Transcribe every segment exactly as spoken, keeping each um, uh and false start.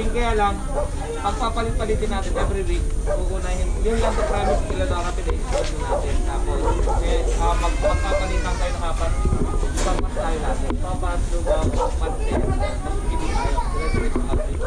natin, kaya lang, pagpapalit-palitin natin every week, kukunahin, yun lang the promise nila sa rapid eh, natin. Tapos, eh, uh, mag magpapalitan tayo ng apat, papas tayo natin. Papas, lugaw, mante, mas hindi tayo. Diretso sa update.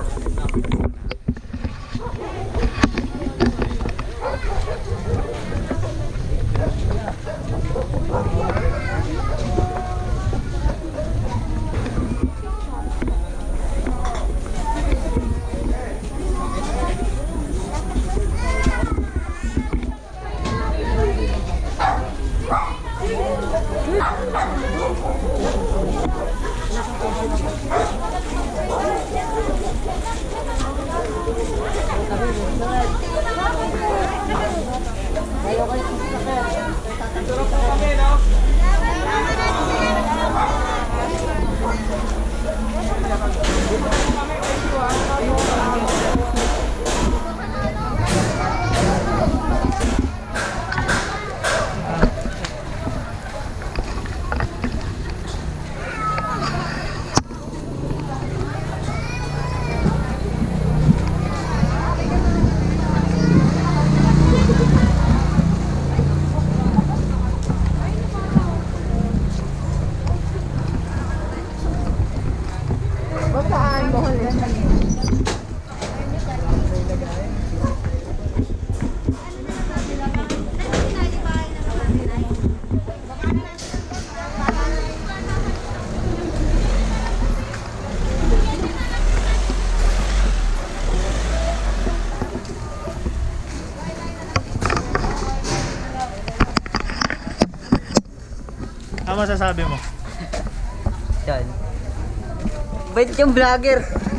Ano masasabi mo? Yan. Bait yung vlogger.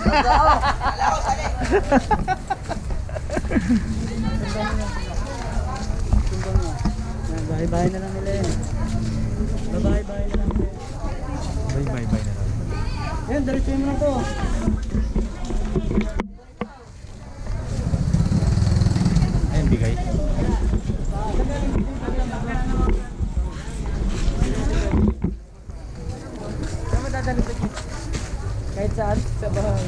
Bye-bye na lang nila yan. Bye-bye na lang nila. Bye-bye na lang. Yan, diretso mo na to. Ayun, bigay. Kahit saan, sa bahay.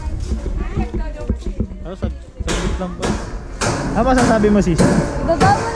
Ano, sag saglit lang ba? Ano masasabi mo, sis? Gagawin